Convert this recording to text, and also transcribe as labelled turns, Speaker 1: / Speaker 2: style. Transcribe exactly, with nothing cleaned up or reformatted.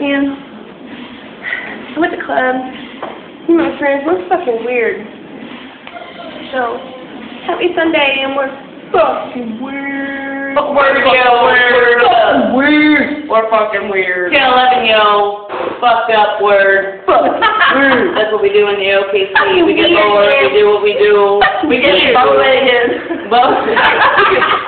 Speaker 1: And I went to club. Me and my friends, we're fucking weird. So, happy Sunday, and we're fucking weird.
Speaker 2: We're weird, yo. Weird. Fucking weird. We're fucking weird. ten eleven, yo. Fucked up word. Weird. That's what we do in the O K C. We get bored. We do what we do. We get bow-legged. Bow